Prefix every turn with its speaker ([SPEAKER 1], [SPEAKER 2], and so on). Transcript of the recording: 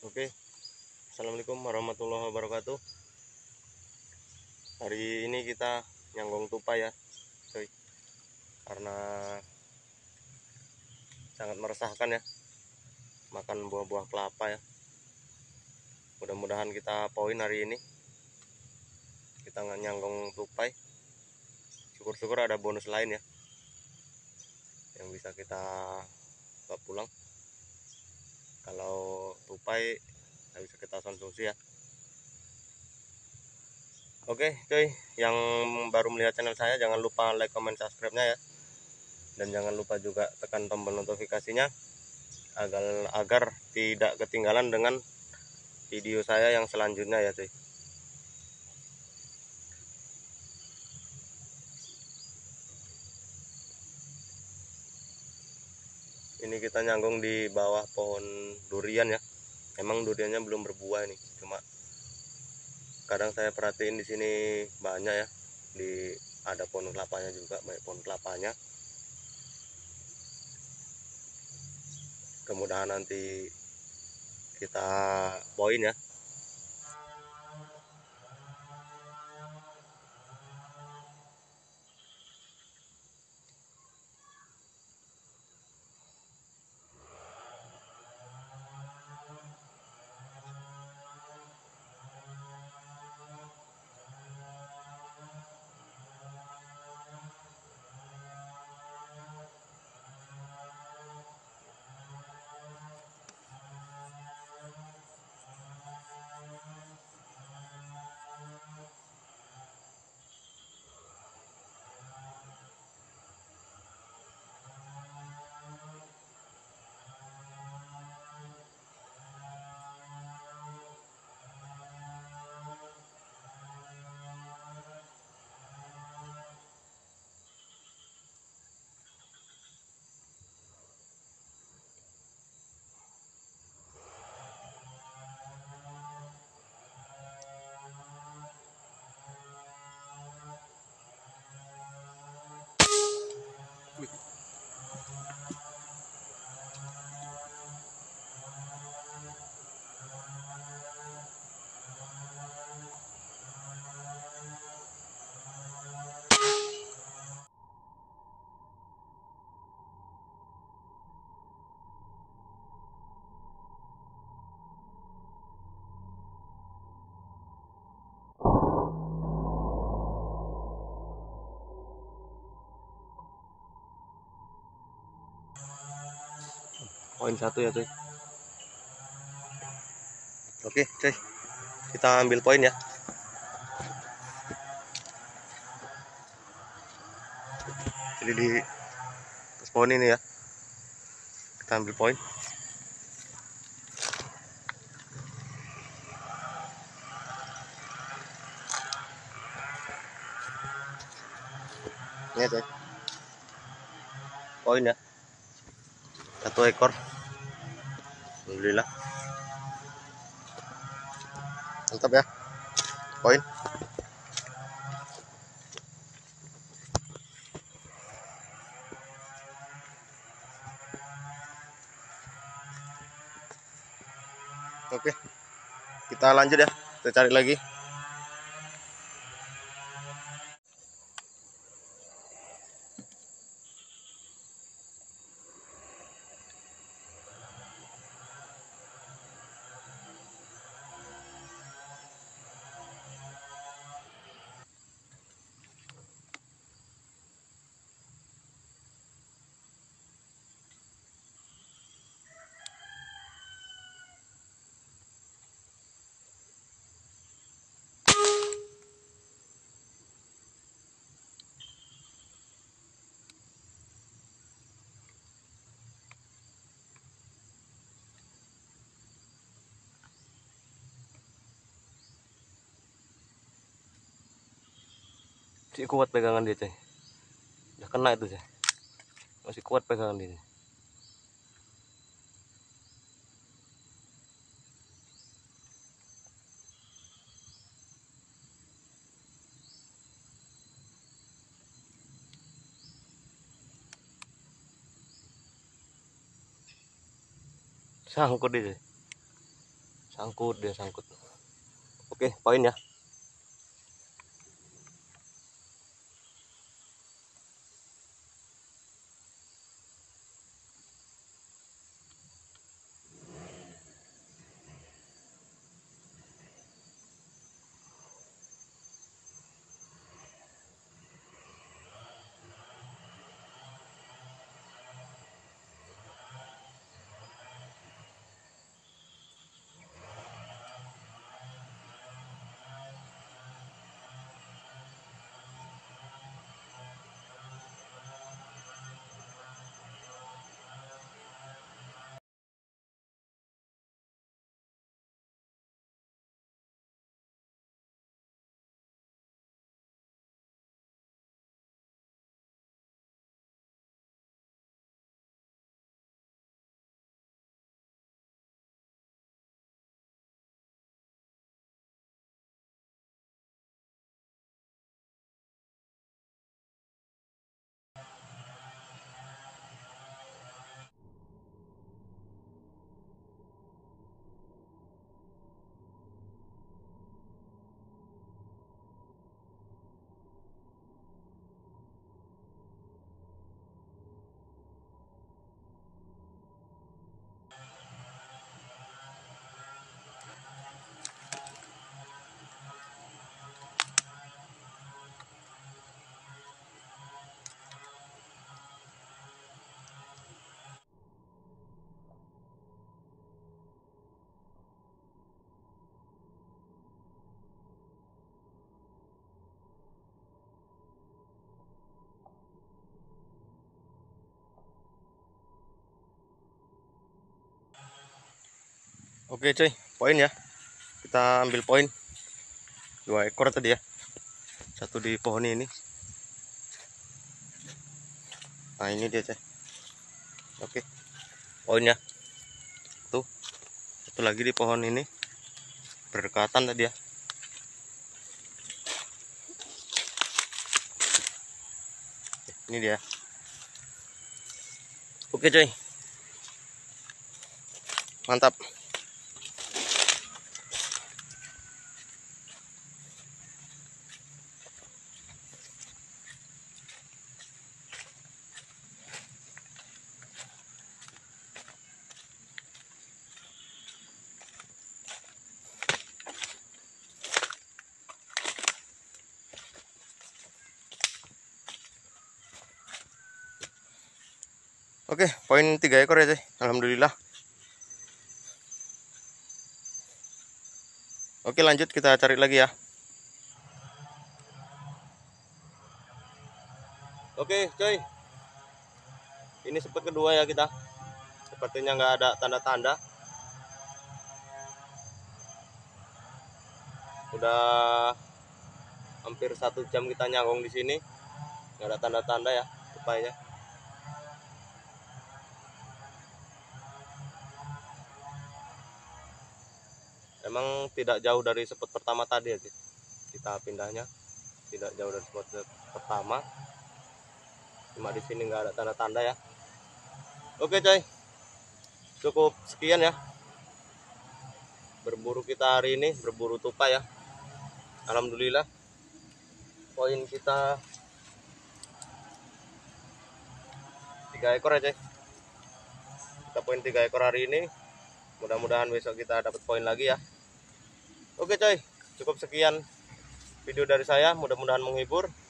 [SPEAKER 1] Oke, assalamualaikum warahmatullahi wabarakatuh. Hari ini kita nyanggong tupai ya, cuy. Karena sangat meresahkan ya, makan buah-buah kelapa ya. Mudah-mudahan kita poin hari ini. Kita nggak nyanggong tupai. Syukur-syukur ada bonus lain ya, yang bisa kita bawa pulang. Kalau tupai nggak bisa kita konsumsi ya. Oke cuy, yang baru melihat channel saya jangan lupa like, comment, subscribe-nya ya. Dan jangan lupa juga tekan tombol notifikasinya agar tidak ketinggalan dengan video saya yang selanjutnya ya cuy. Ini kita nyanggung di bawah pohon durian ya. Emang duriannya belum berbuah nih, cuma kadang saya perhatiin di sini banyak ya. Ada pohon kelapanya juga, banyak pohon kelapanya. Kemudahan nanti kita poin ya. Poin satu ya cuy. Oke cuy, kita ambil poin ya. Jadi di atas pohon ini ya, kita ambil poin. Ini cuy, poin ya, 1 ekor. Alhamdulillah, mantap ya, poin. Oke, kita lanjut ya, kita cari lagi. Masih kuat pegangan dia cuy, udah kena itu cuy, masih kuat pegangan dia. Sangkut dia cuy. Sangkut dia, sangkut. Oke, poin ya. Oke cuy, poin ya. Kita ambil poin 2 ekor tadi ya. Satu di pohon ini. Nah ini dia cuy. Oke, poinnya tuh. Satu lagi di pohon ini, berdekatan tadi ya. Ini dia. Oke cuy, mantap. Oke, poin 3 ekor ya cuy. Alhamdulillah. Oke, lanjut kita cari lagi ya. Oke cuy, ini spot kedua ya kita. Sepertinya nggak ada tanda-tanda. Udah hampir 1 jam kita nyangkong di sini, nggak ada tanda-tanda ya tupainya. Emang tidak jauh dari spot pertama tadi ya sih. Kita pindahnya tidak jauh dari spot pertama. Cuma di sini nggak ada tanda-tanda ya. Oke coy, cukup sekian ya berburu kita hari ini, berburu tupai ya. Alhamdulillah poin kita 3 ekor aja. Kita poin 3 ekor hari ini. Mudah-mudahan besok kita dapat poin lagi ya. Oke coy, cukup sekian video dari saya, mudah-mudahan menghibur.